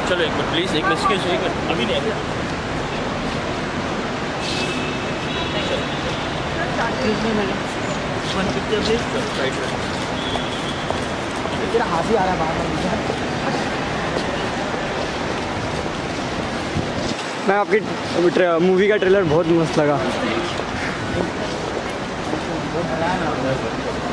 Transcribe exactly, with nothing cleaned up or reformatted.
चलो एक minute please, एक मिनट एक मिनट अभी नहीं तेरा हाथ ही आ रहा है बाहर। मैं आपकी मूवी का ट्रेलर बहुत मस्त लगा।